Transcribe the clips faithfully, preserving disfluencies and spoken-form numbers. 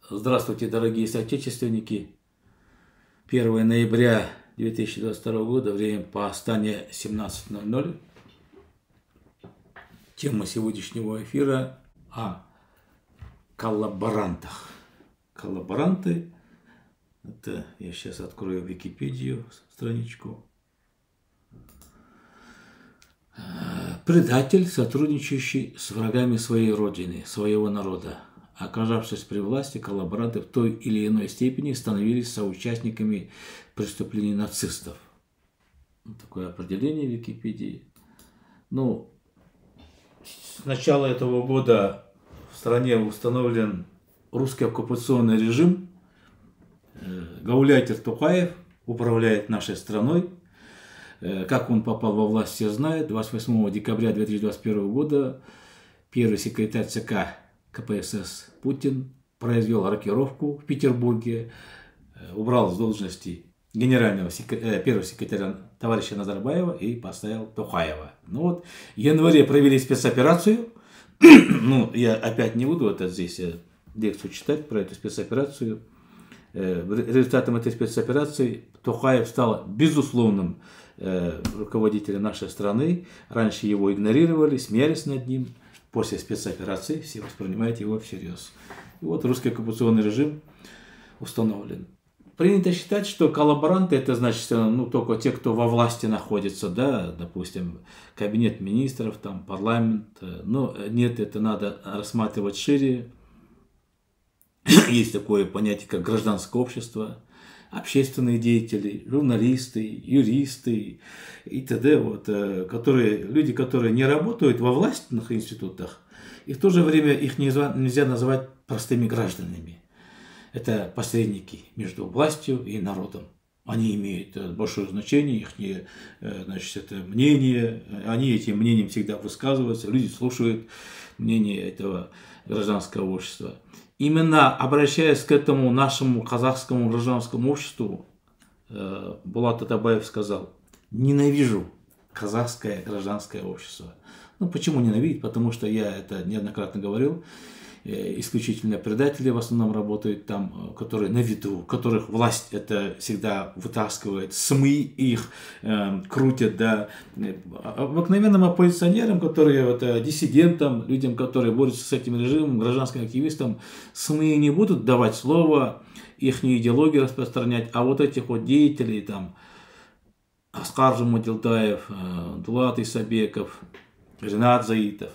Здравствуйте, дорогие соотечественники. первое ноября две тысячи двадцать второго года, время по Астане семнадцать ноль ноль. Тема сегодняшнего эфира о коллаборантах. Коллаборанты, это я сейчас открою Википедию, страничку. Предатель, сотрудничающий с врагами своей родины, своего народа. Оказавшись при власти, коллаборанты в той или иной степени становились соучастниками преступлений нацистов. Такое определение в Википедии. Ну, с начала этого года в стране установлен русский оккупационный режим. Гауляйтер Токаев управляет нашей страной. Как он попал во власть, все знают. двадцать восьмого декабря две тысячи двадцать первого года первый секретарь ЦК КПСС Путин произвел рокировку в Петербурге, убрал с должности генерального секретаря, первого секретаря товарища Назарбаева и поставил Токаева. Ну вот, в январе провели спецоперацию. Ну, я опять не буду это здесь лекцию читать про эту спецоперацию. Результатом этой спецоперации Токаев стал безусловным руководителем нашей страны. Раньше его игнорировали, смеялись над ним. После спецоперации все воспринимают его всерьез. И вот русский оккупационный режим установлен. Принято считать, что коллаборанты это значит, ну, только те, кто во власти находится, да, допустим, кабинет министров, там, парламент. Но нет, это надо рассматривать шире. Есть такое понятие, как гражданское общество, общественные деятели, журналисты, юристы и т.д. Вот, которые, люди, которые не работают во властных институтах, и в то же время их нельзя назвать простыми гражданами. Это посредники между властью и народом. Они имеют большое значение, их, значит, это мнение, они этим мнением всегда высказываются, люди слушают мнение этого гражданского общества. Именно обращаясь к этому нашему казахскому гражданскому обществу, Булат Атабаев сказал: ненавижу казахское гражданское общество. Ну, почему ненавидеть? Потому что я это неоднократно говорил. Исключительно предатели в основном работают там, которые на виду, которых власть это всегда вытаскивает, СМИ их э, крутят, да, обыкновенным оппозиционерам, которые, вот, диссидентам, людям, которые борются с этим режимом, гражданским активистам, СМИ не будут давать слово, их идеологию распространять, а вот этих вот деятелей, там, Аскар Жумадилдаев, Дулат Исабеков, Ринат Заитов,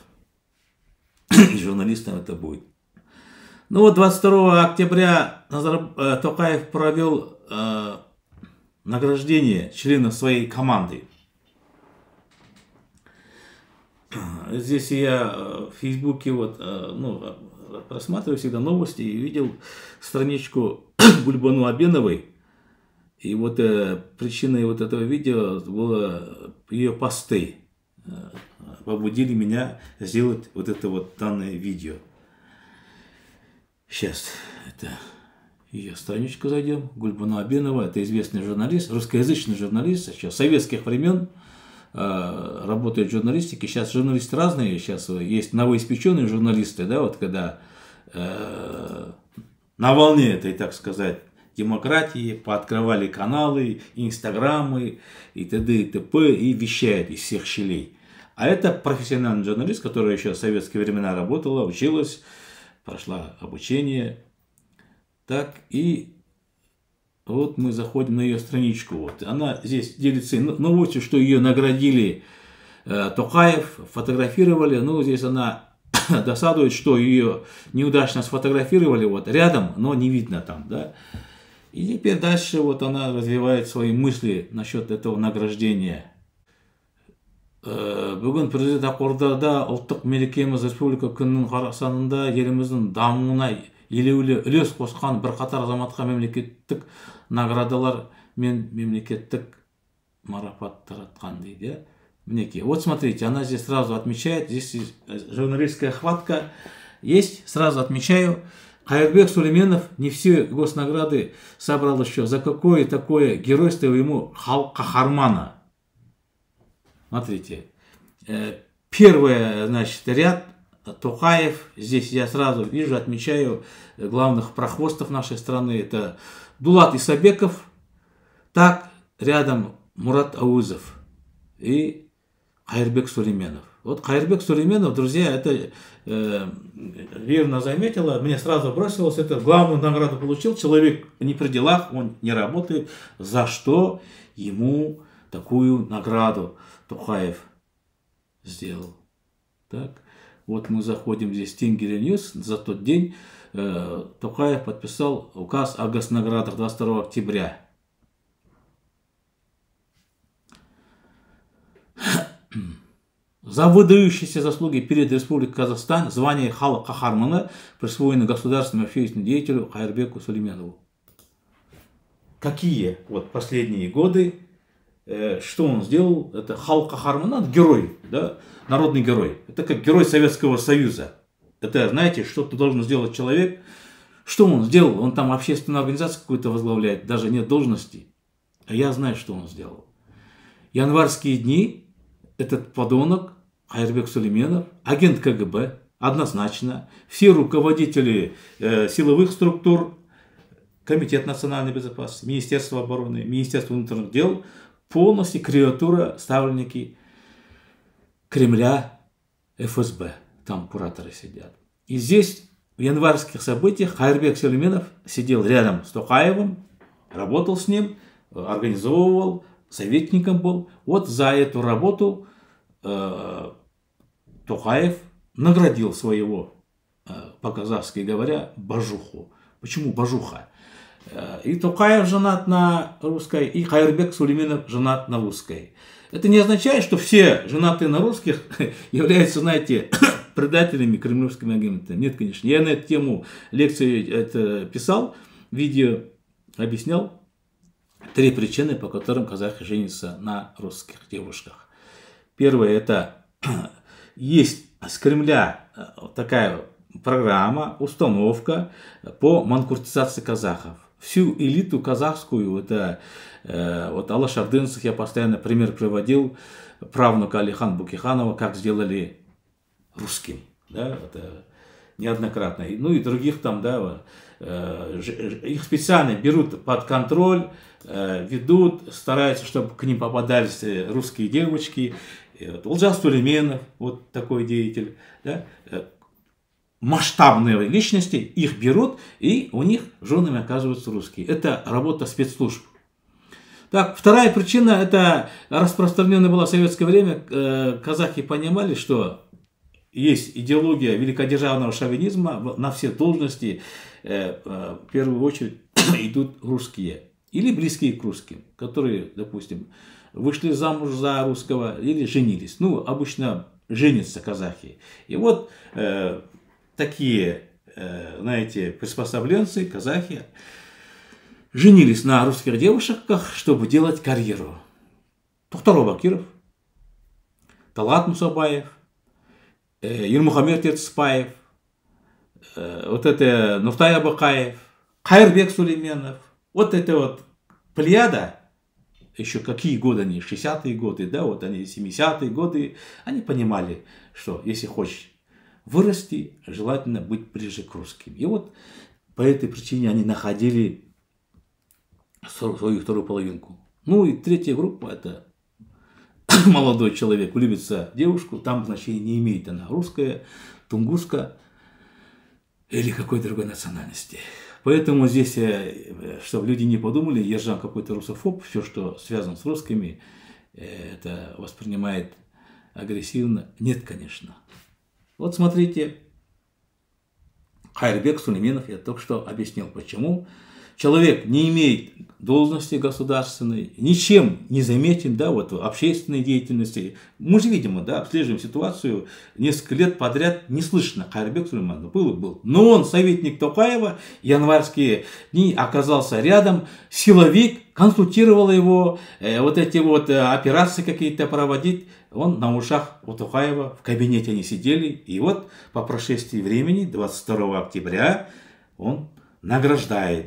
журналистам это будет. Ну вот двадцать второго октября Назар... Токаев провел э, награждение членов своей команды. Здесь я в Фейсбуке вот, э, ну, просматриваю всегда новости и видел страничку Гульбану Абеновой. И вот э, причиной вот этого видео было ее посты. Побудили меня сделать вот это вот данное видео. Сейчас это ее страничку зайдем. Гульбану Абенова, это известный журналист, русскоязычный журналист, сейчас советских времен э, работает в журналистике. Сейчас журналисты разные, сейчас есть новоиспеченные журналисты, да, вот когда э, на волне этой, так сказать, демократии пооткрывали каналы, инстаграмы и т.д. и т.п. и вещают из всех щелей. А это профессиональный журналист, которая еще в советские времена работала, училась, прошла обучение. Так, и вот мы заходим на ее страничку. Вот. Она здесь делится новостью, что ее наградили э, Токаев, фотографировали. Ну, здесь она досадует, что ее неудачно сфотографировали вот рядом, но не видно там, да. И теперь дальше вот она развивает свои мысли насчет этого награждения. Бүгін президент Ақордада ұлттық мерекеміз республика күнінің қарсаңында еліміздің дамуына елеулі үлес қосқан бірқатар азаматқа мемлекеттік наградалар мен мемлекеттік марапат таратқан дейді. Мінекей, вот смотрите, она здесь сразу отмечает, здесь журналистская хватка есть, сразу отмечаю. Кайырбек Сулейменов не все госнаграды собрал еще, за какое такое геройство ему Кахармана. Смотрите, первый, значит, ряд Токаев, здесь я сразу вижу, отмечаю главных прохвостов нашей страны, это Дулат Исабеков, так рядом Мурат Ауызов и Кайырбек Сулейменов. Вот Кайырбек Сулейменов, друзья, это э, верно заметила, мне сразу бросилось, это главную награду получил, человек не при делах, он не работает, за что ему такую награду Токаев сделал. Так, вот мы заходим здесь в Тенгири Ньюс, за тот день э, Токаев подписал указ о госнаградах двадцать второго октября. За выдающиеся заслуги перед Республикой Казахстан звание Халық Кахармана присвоено государственному общественному деятелю Кайырбеку Сулейменову. Какие вот последние годы, э, что он сделал? Это Халық Кахармана, герой, да, народный герой. Это как герой Советского Союза. Это, знаете, что-то должен сделать человек. Что он сделал? Он там общественную организацию какую-то возглавляет, даже нет должности. А я знаю, что он сделал. Январские дни. Этот подонок, Кайырбек Сулейменов, агент КГБ, однозначно, все руководители э, силовых структур, Комитет национальной безопасности, Министерство обороны, Министерство внутренних дел, полностью креатура, ставленники Кремля, эф эс бэ, там кураторы сидят. И здесь в январских событиях Кайырбек Сулейменов сидел рядом с Токаевым, работал с ним, организовывал, советником был. Вот за эту работу э, Токаев наградил своего, э, по-казахски говоря, бажуху. Почему бажуха? Э, и Токаев женат на русской, и Кайырбек Сулейменов женат на русской. Это не означает, что все женатые на русских являются, знаете, предателями, кремлевскими агентами. Нет, конечно. Я на эту тему лекции это писал, видео объяснял. Три причины, по которым казахи женятся на русских девушках. Первое, это есть с Кремля такая программа, установка по манкуртизации казахов. Всю элиту казахскую, это э, вот Алаш Ардынцев, я постоянно пример приводил, правнука Алихан Букиханова, как сделали русским. Да, это неоднократно. Ну и других там, да, их специально берут под контроль, ведут, стараются, чтобы к ним попадались русские девочки. Олжас Сулейменов, вот такой деятель, да, масштабные личности, их берут, и у них женами оказываются русские. Это работа спецслужб. Так, вторая причина, это распространенное было в советское время, казахи понимали, что есть идеология великодержавного шовинизма, на все должности в первую очередь идут русские или близкие к русским, которые, допустим, вышли замуж за русского или женились. Ну, обычно женятся казахи. И вот э, такие, э, знаете, приспособленцы, казахи, женились на русских девушках, чтобы делать карьеру. Тухтар Бакиров, Талгат Мусабаев, Ермухамед Ертыспаев, вот это Нуртай Абакаев, Кайырбек Сулейменов, вот это вот плеяда, еще какие годы они, шестидесятые годы, да, вот они, семидесятые годы, они понимали, что если хочешь вырасти, желательно быть ближе к русским. И вот по этой причине они находили свою вторую половинку. Ну и третья группа, это молодой человек влюбится в девушку, там значения не имеет, она русская, тунгуска или какой другой национальности. Поэтому здесь, чтобы люди не подумали, Ержан какой-то русофоб, все, что связано с русскими, это воспринимает агрессивно. Нет, конечно. Вот смотрите, Кайырбек Сулейменов, я только что объяснил, почему. Человек не имеет должности государственной, ничем не заметен, да, вот в общественной деятельности. Мы же, видимо, да, обслеживаем ситуацию, несколько лет подряд не слышно Кайырбек Сулейменов, был и был. Но он советник Токаева, январские дни оказался рядом, силовик, консультировал его, э, вот эти вот э, операции какие-то проводить. Он на ушах у Токаева, в кабинете они сидели, и вот по прошествии времени, двадцать второго октября, он награждает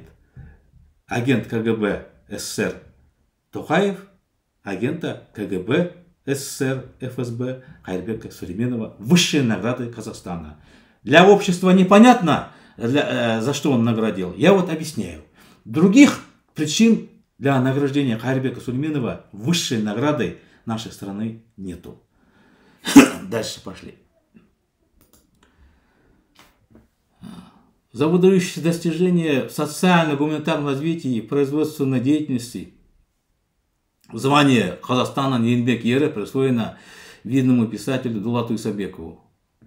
агент КГБ СССР Токаев, агента КГБ СССР, ФСБ Кайырбека Сулейменова высшие награды Казахстана. Для общества непонятно, для, э, за что он наградил. Я вот объясняю. Других причин для награждения Кайырбека Сулейменова высшей наградой нашей страны нету. Дальше пошли. За выдающиеся достижения в социально-гуманитарном развитии и производственной деятельности звание Казахстана Еңбек ері присвоено видному писателю Дулату Исабекову.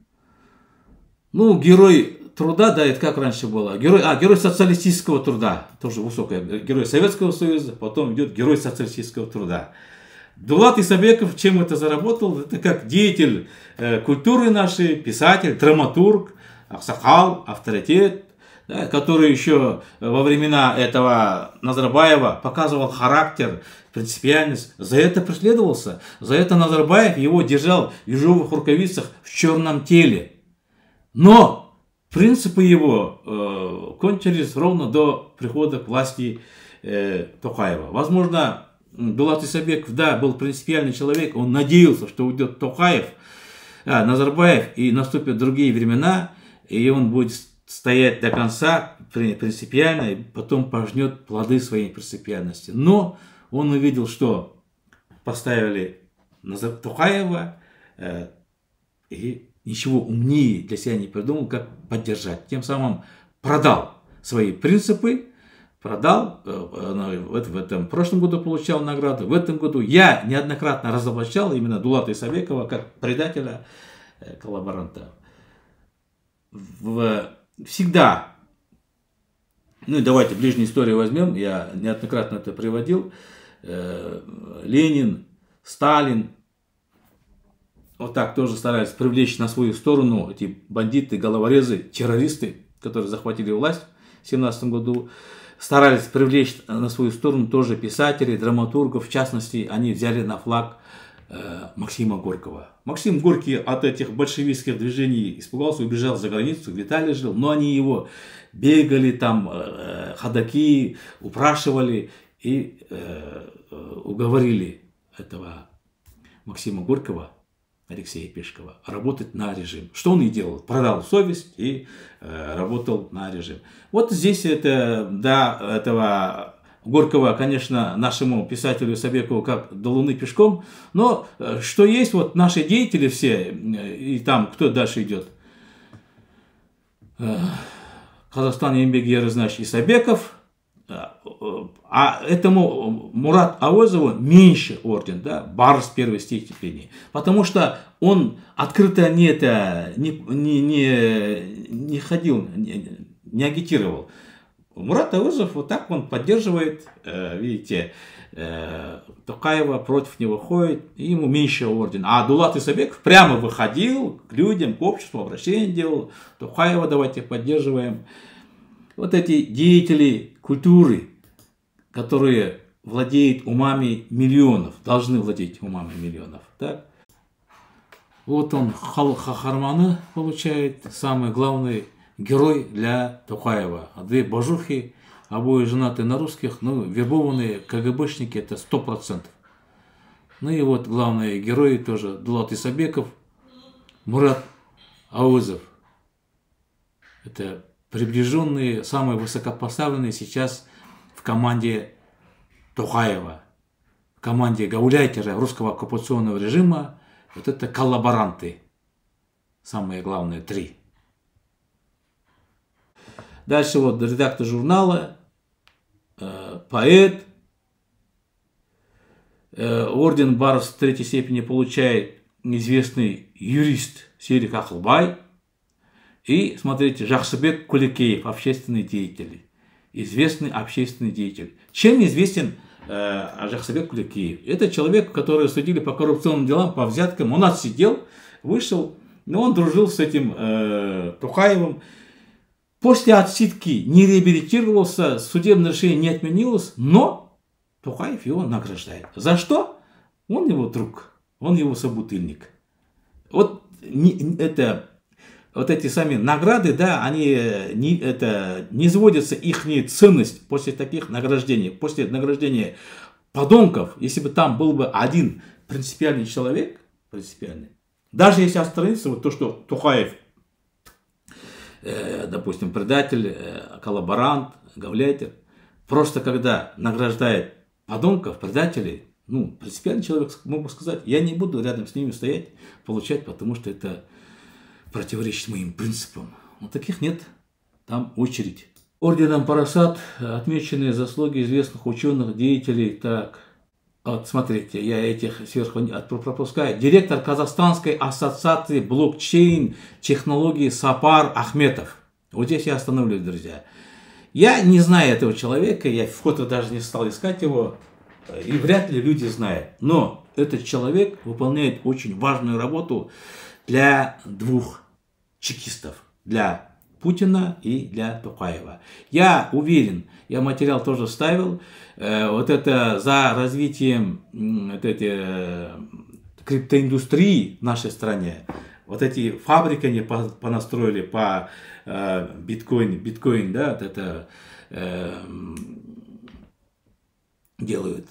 Ну, герой труда, да, это как раньше было. Герой, а, герой социалистического труда, тоже высокое. Герой Советского Союза, потом идет герой социалистического труда. Дулат Исабеков чем это заработал? Это как деятель э, культуры нашей, писатель, драматург, аксакал, авторитет, да, который еще во времена этого Назарбаева показывал характер, принципиальность. За это преследовался. За это Назарбаев его держал в ежовых рукавицах в черном теле. Но принципы его э, кончились ровно до прихода к власти э, Токаева. Возможно, Дулат Исабеков, да, был принципиальный человек, он надеялся, что уйдет Токаев, а, Назарбаев, и наступят другие времена, и он будет стоять до конца принципиально, и потом пожнет плоды своей принципиальности. Но он увидел, что поставили Токаева, э, и ничего умнее для себя не придумал, как поддержать. Тем самым продал свои принципы, продал, в этом прошлом году получал награду, в этом году я неоднократно разоблачал именно Дулата Исабекова как предателя, коллаборанта. Всегда, ну и давайте ближнюю историю возьмем, я неоднократно это приводил, Ленин, Сталин, вот так тоже старались привлечь на свою сторону эти бандиты, головорезы, террористы, которые захватили власть в семнадцатом году. Старались привлечь на свою сторону тоже писателей, драматургов. В частности, они взяли на флаг э, Максима Горького. Максим Горький от этих большевистских движений испугался, убежал за границу, в Италии жил. Но они его бегали, там, э, ходаки, упрашивали и э, уговорили этого Максима Горького, Алексея Пешкова, работать на режим. Что он и делал. Продал совесть и э, работал на режим. Вот здесь это, да, этого Горького, конечно, нашему писателю Исабекову как до Луны пешком. Но э, что есть, вот наши деятели все, э, и там кто дальше идет. Э, Казахстан Еңбек ері, значит, Исабеков. А этому Мурат Ауэзову меньше орден, да, барс первой степени, потому что он открыто не, это, не, не, не, не ходил, не, не агитировал. Мурат Ауэзов вот так он поддерживает, видите, Токаева, против него ходит, и ему меньше орден. А Дулат Исабеков прямо выходил к людям, к обществу, обращение делал, Токаева давайте поддерживаем. Вот эти деятели культуры, которые владеют умами миллионов, должны владеть умами миллионов. Так? Вот он, Хахарманы, получает самый главный герой для Токаева. А две божухи, обои женаты на русских, ну, вербованные КГБшники, это сто процентов. Ну и вот главные герои тоже, Дулат Исабеков, Мурат Ауэзов. Это приближенные, самые высокопоставленные сейчас в команде Токаева, в команде гауляйтера русского оккупационного режима. Вот это коллаборанты, самые главные три. Дальше вот редактор журнала, э, поэт, э, орден Барс третьей степени получает известный юрист Серик Ахылбай. И, смотрите, Жаксыбек Кулекеев, общественный деятель, известный общественный деятель. Чем известен э, Жаксыбек Кулекеев? Это человек, которого судили по коррупционным делам, по взяткам. Он отсидел, вышел, но он дружил с этим э, Токаевым. После отсидки не реабилитировался, судебное решение не отменилось, но Токаев его награждает. За что? Он его друг, он его собутыльник. Вот не, это... Вот эти сами награды, да, они не, это, не сводятся их ценность после таких награждений. После награждения подонков, если бы там был бы один принципиальный человек, принципиальный, даже если отстраниться, вот то, что Токаев, э, допустим, предатель, э, коллаборант, гавляйтер, просто когда награждает подонков, предателей, ну, принципиальный человек мог бы сказать, я не буду рядом с ними стоять, получать, потому что это противоречит моим принципам. Но таких нет, там очередь. Орденом Парасат отмечены заслуги известных ученых, деятелей. Так, вот смотрите, я этих сверху пропускаю. Директор Казахстанской ассоциации блокчейн технологии Сапар Ахметов. Вот здесь я остановлюсь, друзья. Я не знаю этого человека, я в фото даже не стал искать его, и вряд ли люди знают. Но этот человек выполняет очень важную работу для двух чекистов. Для Путина и для Токаева. Я уверен, я материал тоже ставил, э, вот это за развитием вот эти, э, криптоиндустрии в нашей стране. Вот эти фабрики они понастроили по э, биткоин, биткоин, да, вот это э, делают.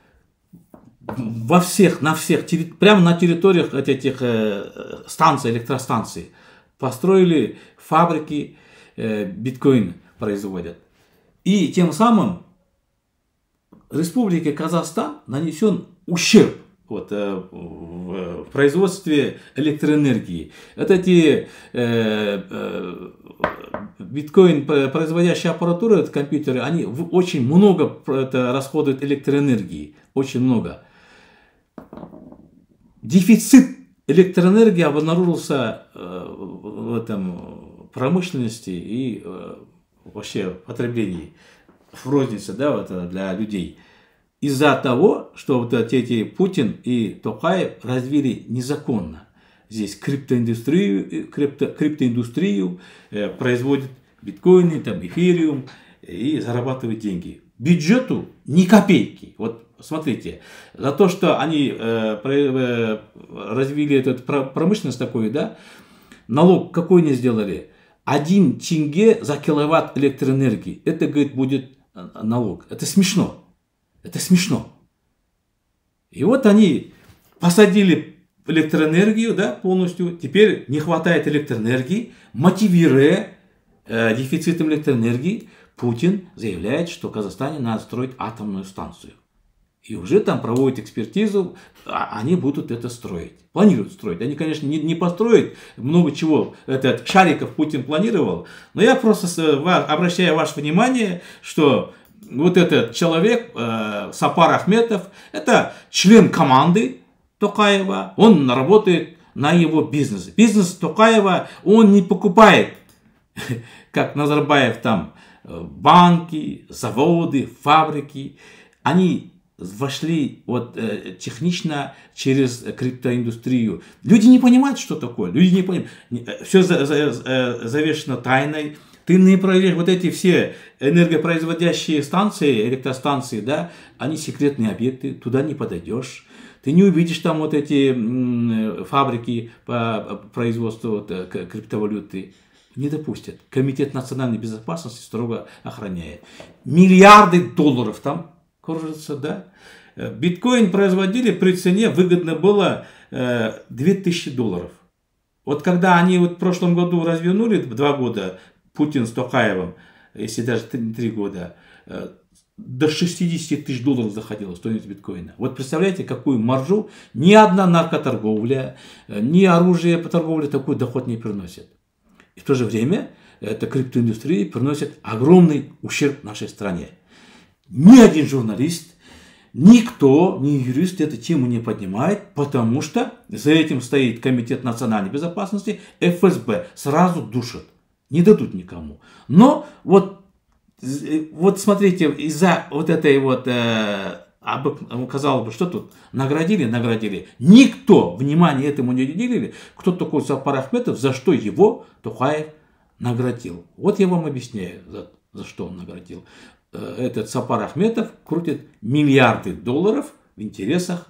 Во всех, на всех, прямо на территориях этих э, станций, электростанций построили фабрики, э, биткоин производят. И тем самым Республике Казахстан нанесен ущерб вот, э, в, в производстве электроэнергии. Вот эти э, э, биткоин производящие аппаратуры, это компьютеры, они очень много это, расходуют электроэнергии. Очень много. Дефицит электроэнергии обнаружился э, в этом промышленности и э, вообще потреблении в рознице, да, вот, для людей. Из-за того, что вот эти Путин и Токаев развили незаконно здесь криптоиндустрию, крипто, криптоиндустрию э, производят биткоины, там, эфириум и зарабатывают деньги. Бюджету ни копейки. Вот смотрите, за то, что они э, э, развили эту промышленность такую, да, налог какой они сделали? Один тенге за киловатт электроэнергии. Это, говорит, будет налог. Это смешно. Это смешно. И вот они посадили электроэнергию, да, полностью. Теперь не хватает электроэнергии, мотивируя э, дефицитом электроэнергии. Путин заявляет, что в Казахстане надо строить атомную станцию. И уже там проводят экспертизу, они будут это строить. Планируют строить. Они, конечно, не, не построят много чего. Это шариков Путин планировал. Но я просто обращаю ваше внимание, что вот этот человек, э, Сапар Ахметов, это член команды Токаева. Он работает на его бизнес. Бизнес Токаева он не покупает, как Назарбаев там, банки, заводы, фабрики. Они вошли вот, э, технично через криптоиндустрию. Люди не понимают, что такое. Люди не понимают. Все за, за, завешено тайной. Ты не проверишь вот эти все энергопроизводящие станции, электростанции, да, они секретные объекты, туда не подойдешь. Ты не увидишь там вот эти м, фабрики по производству вот, криптовалюты. Не допустят. Комитет национальной безопасности строго охраняет. Миллиарды долларов там кружится, да. Биткоин производили при цене, выгодно было э, две тысячи долларов. Вот когда они вот в прошлом году развернули, два года, Путин с Токаевым, если даже три года, э, до шестидесяти тысяч долларов заходила стоимость биткоина. Вот представляете, какую маржу ни одна наркоторговля, ни оружие по торговле такой доход не приносит. И в то же время эта криптоиндустрия приносит огромный ущерб нашей стране. Ни один журналист, никто, ни юрист эту тему не поднимает, потому что за этим стоит Комитет национальной безопасности, эф эс бэ, сразу душат, не дадут никому. Но вот, вот смотрите, из-за вот этой вот, э, казалось бы, что тут, наградили, наградили, никто внимания этому не уделили, кто такой Сапар Ахметов, за что его Токаев наградил. Вот я вам объясняю, за, за что он наградил. Этот Сапар Ахметов крутит миллиарды долларов в интересах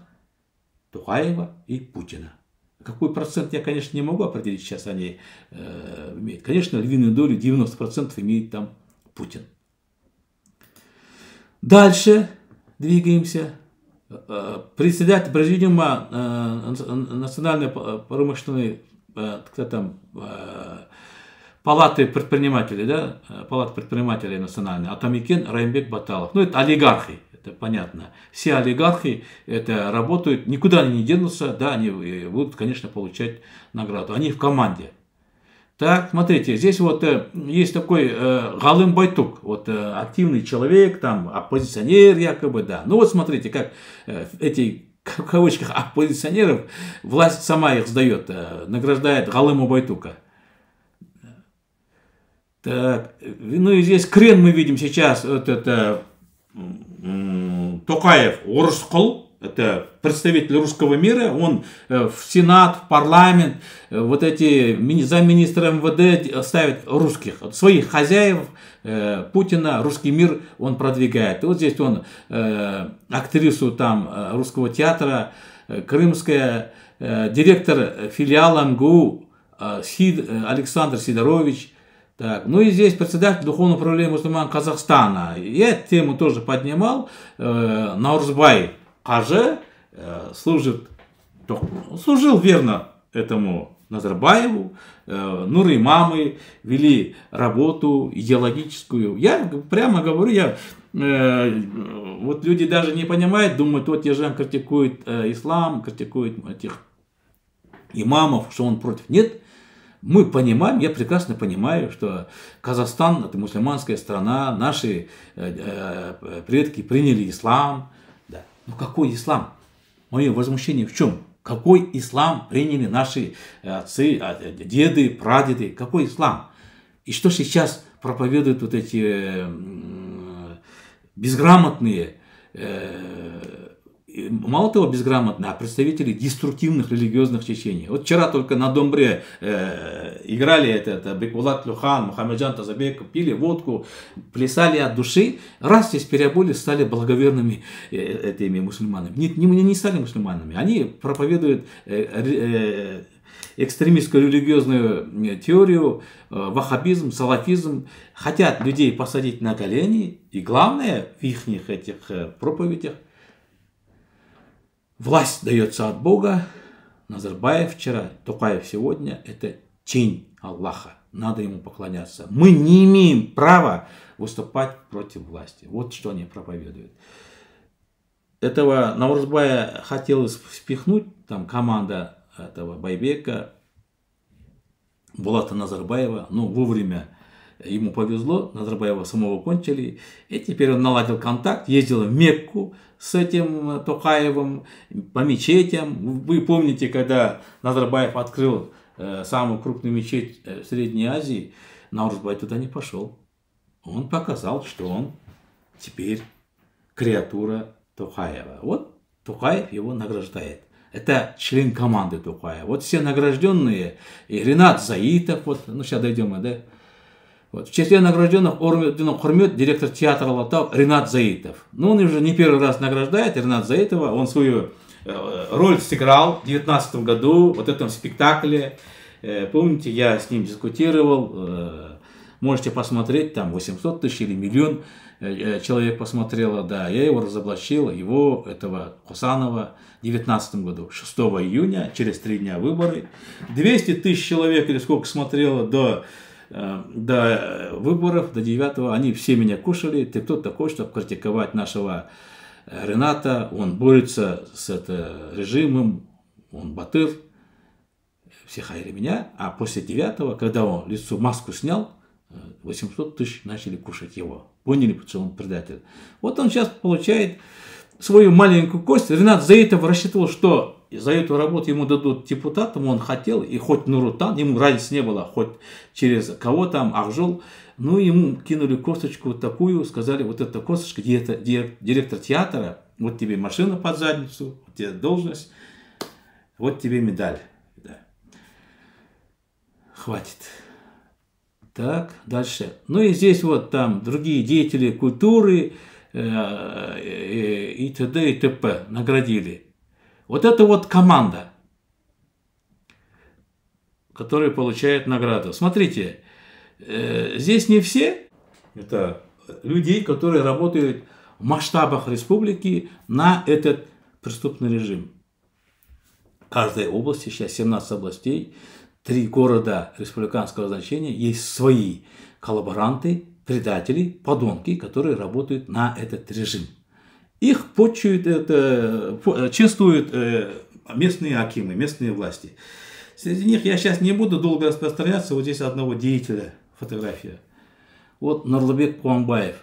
Токаева и Путина. Какой процент я, конечно, не могу определить, сейчас они э, имеют. Конечно, львиную долю, девяносто процентов имеет там Путин. Дальше двигаемся. председатель президиума национальной промышленной кто там, палаты предпринимателей, да, палаты предпринимателей национальной, Атамикен Раймбек Баталов. Ну, это олигархи, это понятно. Все олигархи это работают, никуда они не денутся, да, они будут, конечно, получать награду. Они в команде. Так, смотрите, здесь вот э, есть такой э, Галым Байтук, вот э, активный человек, там, оппозиционер якобы, да. Ну вот смотрите, как э, эти, в кавычках, оппозиционеров, власть сама их сдает, э, награждает Галыма Байтука. Так, ну и здесь крен мы видим сейчас, вот это э, Токаев Орскол. Это представитель русского мира, он в Сенат, в парламент, вот эти замминистра эм вэ дэ ставят русских, своих хозяев Путина, русский мир он продвигает. И вот здесь он актрису там русского театра, крымская, директор филиала эм гэ у Сид, Александр Сидорович. Так, ну и здесь председатель Духовного управления мусульман Казахстана. Я эту тему тоже поднимал, Наурзбай Қажы э, служит, служил верно этому Назарбаеву, э, Нур имамы вели работу идеологическую. Я прямо говорю, я, э, вот люди даже не понимают, думают, вот Ержан критикует э, ислам, критикует этих имамов, что он против. Нет, мы понимаем, я прекрасно понимаю, что Казахстан это мусульманская страна, наши э, э, предки приняли ислам. Ну какой ислам? Мое возмущение в чем? Какой ислам приняли наши отцы, деды, прадеды? Какой ислам? И что сейчас проповедуют вот эти безграмотные, мало того безграмотные, а представители деструктивных религиозных течений. Вот вчера только на Домбре э, играли это, это Бекбулат Люхан, Мухаммеджан Тазабеков, пили водку, плясали от души. Раз здесь переобулись, стали благоверными э, этими мусульманами. Нет, не, не стали мусульманами. Они проповедуют э, э, экстремистскую религиозную теорию, э, ваххабизм, салафизм. Хотят людей посадить на колени. И главное в их этих э, проповедях власть дается от Бога. Назарбаев вчера, Токаев сегодня – это тень Аллаха. Надо ему поклоняться. Мы не имеем права выступать против власти. Вот что они проповедуют. Этого Наурзбая хотелось впихнуть, там команда этого Байбека, Булата Назарбаева, но вовремя ему повезло, Назарбаева самого кончили, и теперь он наладил контакт, ездил в Мекку с этим Токаевым, по мечетям. Вы помните, когда Назарбаев открыл э, самую крупную мечеть в Средней Азии, Наурзбай туда не пошел. Он показал, что он теперь креатура Токаева. Вот Токаев его награждает. Это член команды Токаева. Вот все награжденные, и Ринат Заитов, вот, ну сейчас дойдем, да? Вот. В числе награжденных орденом Хурмет директор театра Алатау Ринат Заитов. Ну, он уже не первый раз награждает Ринат Заитова. Он свою э, роль сыграл в две тысячи девятнадцатом году в вот этом спектакле. Э, помните, я с ним дискутировал. Э, можете посмотреть, там восемьсот тысяч или миллион э, человек посмотрело. Да, я его разоблачил, его, этого Хусанова, в две тысячи девятнадцатом году, шестого июня, через три дня выборы. двести тысяч человек или сколько смотрело до... до выборов, до девятого, они все меня кушали. Ты кто такой, чтобы критиковать нашего Рената? Он борется с это, режимом, он батыр. Все хайли меня. А после девятого, когда он лицо маску снял, восемьсот тысяч начали кушать его. Поняли, что он предатель. Вот он сейчас получает свою маленькую кость. Ринат Заитов рассчитывал, что за эту работу ему дадут депутатом, он хотел, и хоть Нурутан, ему разницы не было, хоть через кого там, Ахжол, ну ему кинули косточку вот такую, сказали, вот эта косточка, директор, директор театра, вот тебе машина под задницу, вот тебе должность, вот тебе медаль. Да. Хватит. Так, дальше. Ну и здесь вот там другие деятели культуры э, э, и т.д. и т.п. наградили. Вот это вот команда, которая получает награду. Смотрите, э, здесь не все, это людей, которые работают в масштабах республики на этот преступный режим. В каждой области, сейчас семнадцать областей, три города республиканского значения, есть свои коллаборанты, предатели, подонки, которые работают на этот режим. Их почуют, это, чествуют местные акимы, местные власти. Среди них я сейчас не буду долго распространяться, вот здесь одного деятеля фотография. Вот Нурлыбек Куанбаев.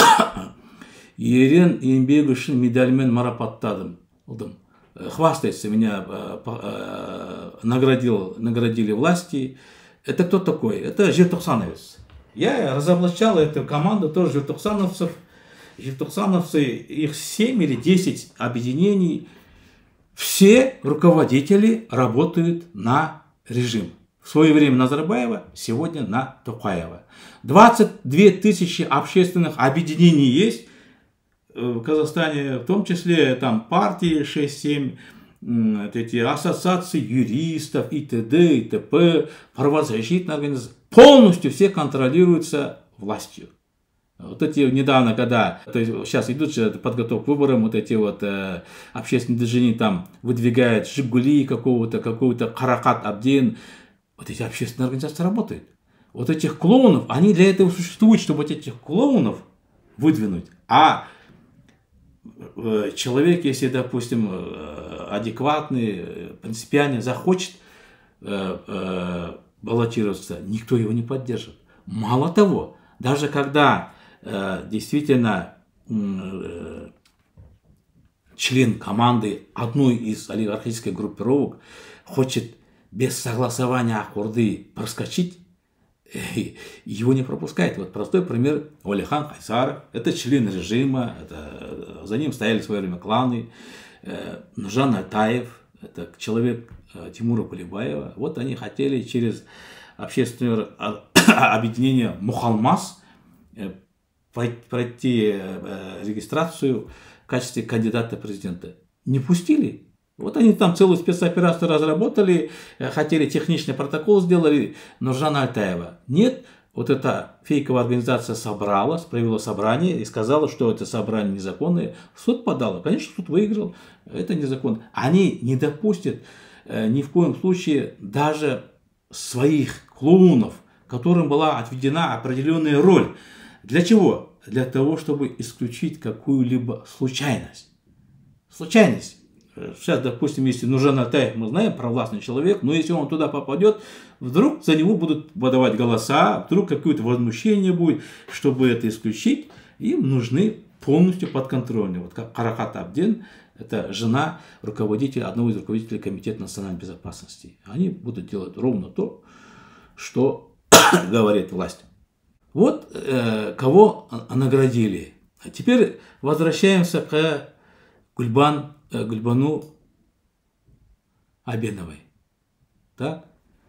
Ерен еңбегі үшін медальмен марапаттадым. Хвастается, меня наградил, наградили власти. Это кто такой? Это желтоқсановец. Я разоблачал эту команду, тоже желтоқсановцев. Желтоқсановцы, их семь или десять объединений. Все руководители работают на режим. В свое время Назарбаева, сегодня на Токаева. двадцать две тысячи общественных объединений есть в Казахстане, в том числе там партии шесть-семь, эти ассоциации юристов и т.д. и т.п., правозащитные организации. Полностью все контролируются властью. Вот эти недавно, когда, то есть сейчас идут же подготовка к выборам, вот эти вот э, общественные движения там выдвигают Жигули какого-то, какого-то Каракат Абдин. Вот эти общественные организации работают. Вот этих клоунов, они для этого существуют, чтобы вот этих клоунов выдвинуть. А э, человек, если, допустим, э, адекватный, принципиально захочет э, э, баллотироваться, никто его не поддержит. Мало того, даже когда действительно член команды одной из олигархических группировок хочет без согласования Акурды проскочить, его не пропускает. Вот простой пример: Уалихан Хайсаров, это член режима, это, за ним стояли в свое время кланы, Нуржан Алтаев, это человек Тимура Кулебаева. Вот они хотели через общественное объединение Мухалмас пройти регистрацию в качестве кандидата президента. Не пустили. Вот они там целую спецоперацию разработали, хотели техничный протокол сделали, но Нуржана Алтаева нет. Вот эта фейковая организация собралась, провела собрание и сказала, что это собрание незаконное. В суд подала. Конечно, суд выиграл. Это незаконно. Они не допустят ни в коем случае даже своих клоунов, которым была отведена определенная роль. Для чего? Для того, чтобы исключить какую-либо случайность. Случайность. Сейчас, допустим, если Нуржан Алтаев, мы знаем, провластный человек, но если он туда попадет, вдруг за него будут подавать голоса, вдруг какое-то возмущение будет. Чтобы это исключить, им нужны полностью подконтрольные. Вот как Каракат Абдин, это жена руководителя, одного из руководителей Комитета национальной безопасности. Они будут делать ровно то, что говорит власть. Вот э, кого наградили. А теперь возвращаемся к Гульбан, э, Гульбану Абеновой. Так?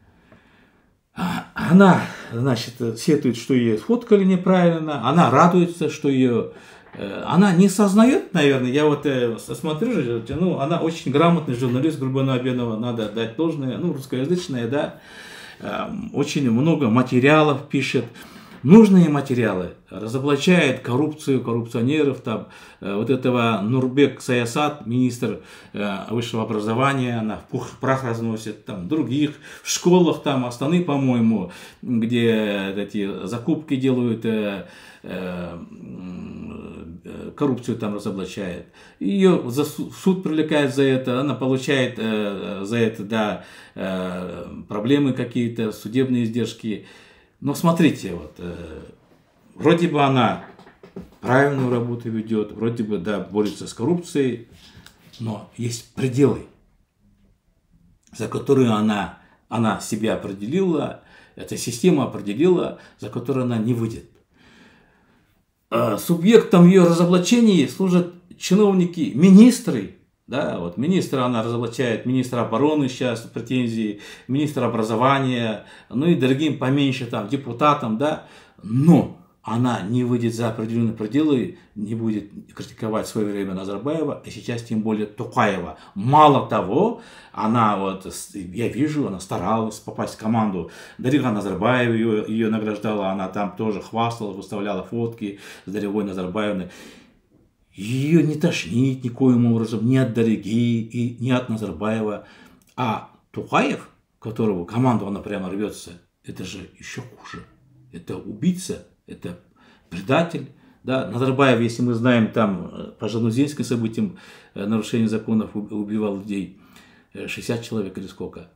Она, значит, сетует, что ее сфоткали неправильно. Она радуется, что ее... Э, она не сознает, наверное. Я вот э, смотрю, ну, она очень грамотный журналист, Гульбану Абенова, надо дать должное. Ну, русскоязычная, да. Э, очень много материалов пишет. Нужные материалы, разоблачает коррупцию, коррупционеров, там, э, вот этого Нурбек Саясат, министр э, высшего образования, она в пух и прах разносит, там, других, в школах, там, Астаны, по-моему, где эти закупки делают, э, э, коррупцию там разоблачает. Ее за суд привлекает за это, она получает э, за это, да, э, проблемы какие-то, судебные издержки. Но смотрите, вот, э, вроде бы она правильную работу ведет, вроде бы, да, борется с коррупцией, но есть пределы, за которые она, она себя определила, эта система определила, за которые она не выйдет. Э, субъектом ее разоблачений служат чиновники, министры. Да, вот министра она разоблачает, министра обороны сейчас претензии, министра образования, ну и другим поменьше там депутатам, да, но она не выйдет за определенные пределы, не будет критиковать в свое время Назарбаева, а сейчас тем более Токаева. Мало того, она вот, я вижу, она старалась попасть в команду. Дарига Назарбаева ее, ее награждала, она там тоже хвасталась, выставляла фотки с Даригой Назарбаевной. ее не тошнит никоим образом ни от Дариги и ни от Назарбаева. А Токаев, которого команду она прямо рвется, это же еще хуже. Это убийца, это предатель. Да? Назарбаев, если мы знаем, там по жанузинским событиям нарушение законов убивал людей шестьдесят человек или сколько.